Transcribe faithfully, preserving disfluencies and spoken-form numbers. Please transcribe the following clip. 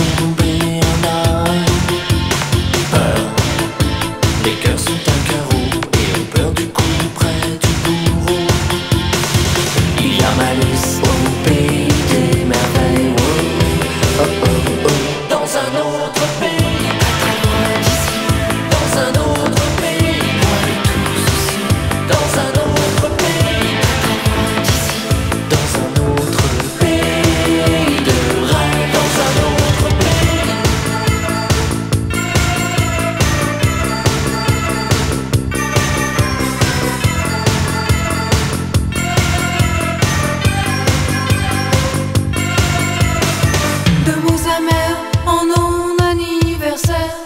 tomber en arrêt. Peur, les cœurs sont un carreau et ont peur du coup près du bourreau. Il y a malice au pays des merveilles. Oh, oh, oh, oh. Dans un autre pays, pas très loin d'ici. Dans un autre pays, loin de tout souci. Dans un autre pays, pas très loin d'ici. Dans un autre pays de rêve. Dans un autre pays. De mots amers en non anniversaire.